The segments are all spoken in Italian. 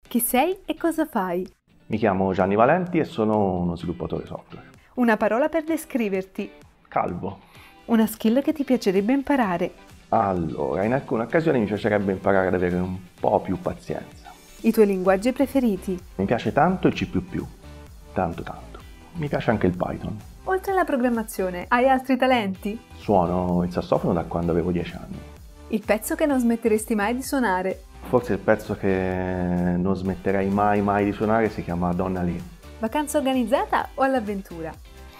Chi sei e cosa fai? Mi chiamo Gianni Valenti e sono uno sviluppatore software. Una parola per descriverti. Calvo. Una skill che ti piacerebbe imparare. Allora, in alcune occasioni mi piacerebbe imparare ad avere un po' più pazienza. I tuoi linguaggi preferiti. Mi piace tanto il C++, tanto. Mi piace anche il Python. Oltre alla programmazione, hai altri talenti? Suono il sassofono da quando avevo 10 anni. Il pezzo che non smetteresti mai di suonare. Forse il pezzo che non smetterei mai di suonare si chiama Donna Lee. Vacanza organizzata o all'avventura?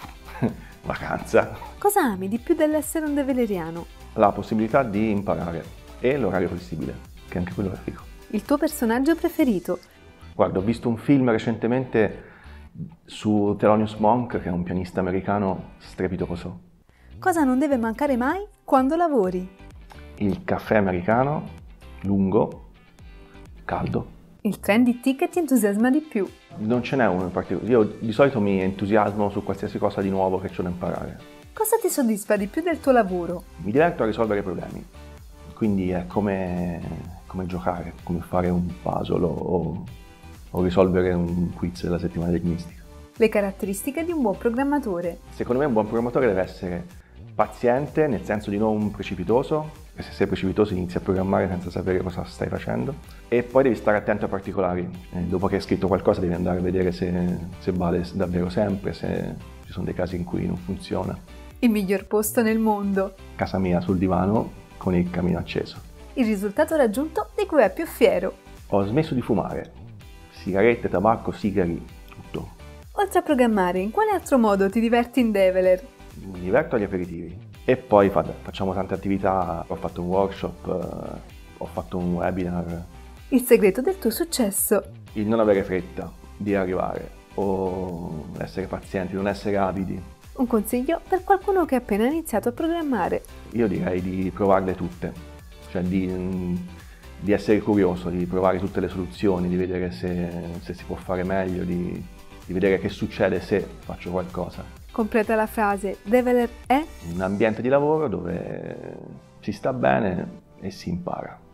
Vacanza. Cosa ami di più dell'essere un develeriano? La possibilità di imparare e l'orario flessibile, che anche quello è figo. Il tuo personaggio preferito? Guarda, ho visto un film recentemente su Thelonious Monk, che è un pianista americano strepitoso. Cosa non deve mancare mai quando lavori? Il caffè americano, lungo, caldo. Il trendy tea che ti entusiasma di più. Non ce n'è uno in particolare. Io di solito mi entusiasmo su qualsiasi cosa di nuovo che c'è da imparare. Cosa ti soddisfa di più del tuo lavoro? Mi diverto a risolvere problemi, quindi è come giocare, come fare un puzzle o risolvere un quiz della settimana enigmistica. Le caratteristiche di un buon programmatore. Secondo me un buon programmatore deve essere paziente, nel senso di non precipitoso, e se sei precipitoso inizi a programmare senza sapere cosa stai facendo, e poi devi stare attento ai particolari. Dopo che hai scritto qualcosa devi andare a vedere se vale davvero sempre, se ci sono dei casi in cui non funziona. Il miglior posto nel mondo. Casa mia sul divano con il camino acceso. Il risultato raggiunto di cui è più fiero. Ho smesso di fumare. Sigarette, tabacco, sigari, tutto. Oltre a programmare, in quale altro modo ti diverti in Develer? Mi diverto agli aperitivi. E poi facciamo tante attività. Ho fatto un workshop, ho fatto un webinar. Il segreto del tuo successo. Il non avere fretta di arrivare o essere pazienti, non essere avidi. Un consiglio per qualcuno che ha appena iniziato a programmare. Io direi di provarle tutte, cioè di essere curioso, di provare tutte le soluzioni, di vedere se si può fare meglio, di vedere che succede se faccio qualcosa. Completa la frase. Develer è Un ambiente di lavoro dove si sta bene e si impara.